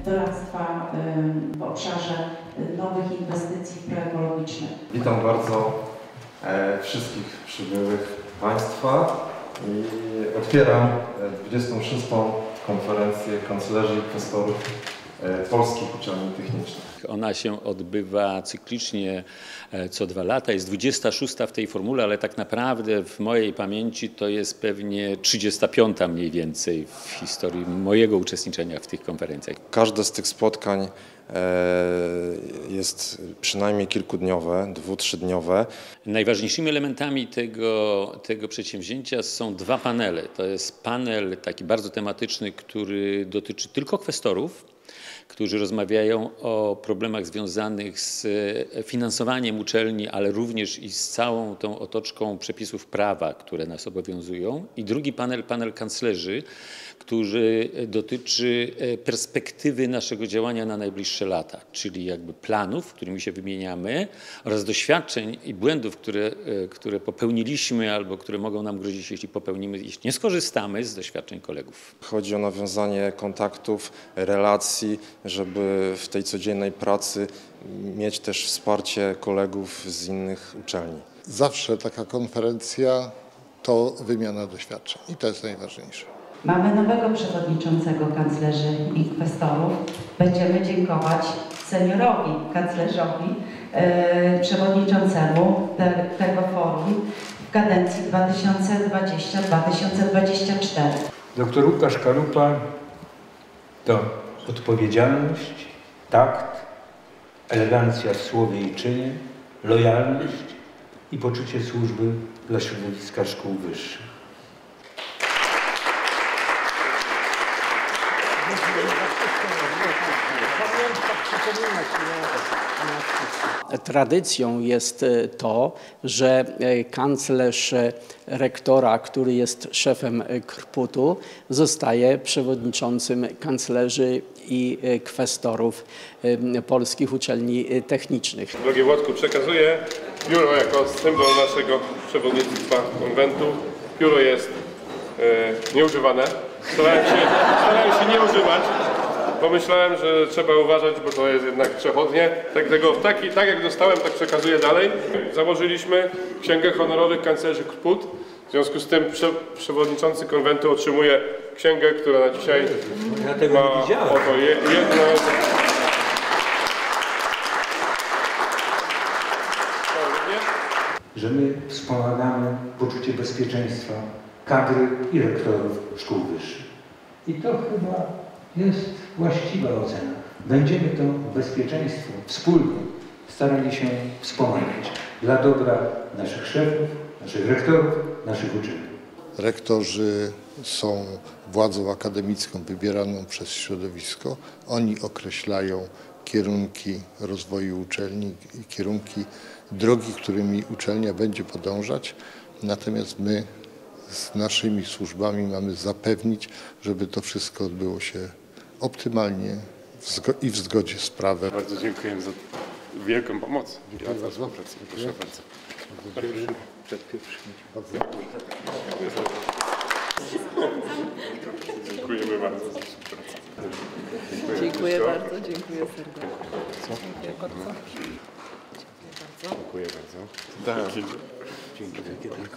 doradztwa w obszarze nowych inwestycji proekologicznych. Witam bardzo wszystkich przybyłych Państwa i otwieram 26. konferencję kanclerzy i kwestorów polskich uczelni technicznych. Ona się odbywa cyklicznie co 2 lata, jest 26. w tej formule, ale tak naprawdę w mojej pamięci to jest pewnie 35. mniej więcej w historii mojego uczestniczenia w tych konferencjach. Każde z tych spotkań jest przynajmniej kilkudniowe, 2-3-dniowe. Najważniejszymi elementami tego przedsięwzięcia są 2 panele. To jest panel taki bardzo tematyczny, który dotyczy tylko kwestorów, którzy rozmawiają o problemach związanych z finansowaniem uczelni, ale również i z całą tą otoczką przepisów prawa, które nas obowiązują. I drugi panel, panel kanclerzy, który dotyczy perspektywy naszego działania na najbliższe lata, czyli jakby planów, którymi się wymieniamy, oraz doświadczeń i błędów, które popełniliśmy albo które mogą nam grozić, jeśli popełnimy, jeśli nie skorzystamy z doświadczeń kolegów. Chodzi o nawiązanie kontaktów, relacji, żeby w tej codziennej pracy mieć też wsparcie kolegów z innych uczelni. Zawsze taka konferencja to wymiana doświadczeń i to jest najważniejsze. Mamy nowego przewodniczącego kanclerzy i kwestorów. Będziemy dziękować seniorowi kanclerzowi, przewodniczącemu tego forum w kadencji 2020-2024. Dr Łukasz Karupa to odpowiedzialność, takt, elegancja w słowie i czynie, lojalność i poczucie służby dla środowiska szkół wyższych. Tradycją jest to, że kanclerz rektora, który jest szefem KRPUT-u, zostaje przewodniczącym kanclerzy i kwestorów polskich uczelni technicznych. Drogi Włodku, przekazuję pióro jako symbol naszego przewodnictwa konwentu. Pióro jest nieużywane. Starałem się nie używać. Pomyślałem, że trzeba uważać, bo to jest jednak przechodnie. Tak jak dostałem, tak przekazuję dalej. Założyliśmy Księgę Honorowych Kanclerzy KRPUT. W związku z tym przewodniczący konwentu otrzymuje księgę, która na dzisiaj ma oto jedno... Że my wspomagamy poczucie bezpieczeństwa kadry i rektorów szkół wyższych. I to chyba jest właściwa ocena. Będziemy to bezpieczeństwo wspólnie starali się wspomagać dla dobra naszych szefów, naszych rektorów, naszych uczniów. Rektorzy są władzą akademicką wybieraną przez środowisko. Oni określają kierunki rozwoju uczelni i kierunki drogi, którymi uczelnia będzie podążać. Natomiast my z naszymi służbami mamy zapewnić, żeby to wszystko odbyło się optymalnie i w zgodzie z prawem. Bardzo dziękuję za wielką pomoc. Dziękuję bardzo. Proszę bardzo. Dziękujemy bardzo za współpracę. Dziękuję bardzo, dziękuję serdecznie. Dziękuję bardzo. Dziękuję bardzo. Dziękuję bardzo.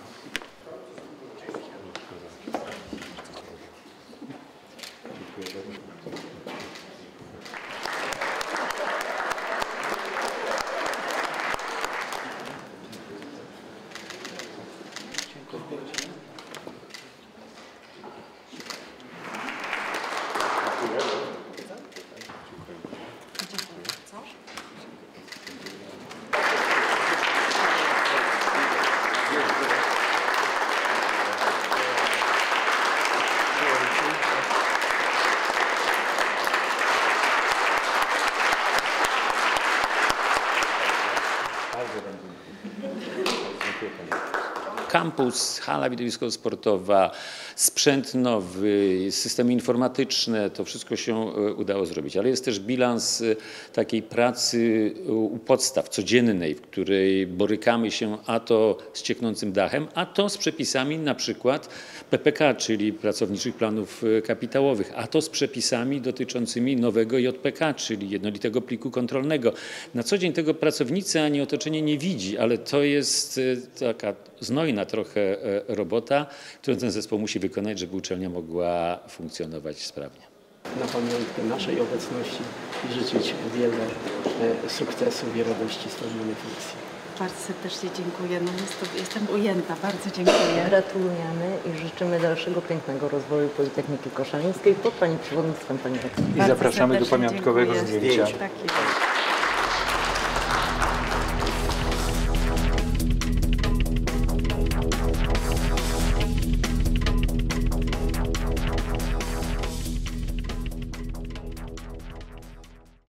Dziękuję. Kampus, hala widowiskowo-sportowa, sprzęt nowy, systemy informatyczne, to wszystko się udało zrobić. Ale jest też bilans takiej pracy u podstaw codziennej, w której borykamy się a to z cieknącym dachem, a to z przepisami na przykład PPK, czyli pracowniczych planów kapitałowych, a to z przepisami dotyczącymi nowego JPK, czyli jednolitego pliku kontrolnego. Na co dzień tego pracownicy ani otoczenie nie widzi, ale to jest taka znojna trochę robota, którą ten zespół musi wykonać, żeby uczelnia mogła funkcjonować sprawnie. Na pamiątkę naszej obecności i życzyć wiele sukcesów i radości z pełnionej funkcji. Bardzo serdecznie dziękuję. No jestem ujęta. Bardzo dziękuję. Gratulujemy i życzymy dalszego pięknego rozwoju Politechniki Koszalińskiej pod Pani przewodnictwem Pani Rektor. I zapraszamy do pamiątkowego zdjęcia. Tak jest.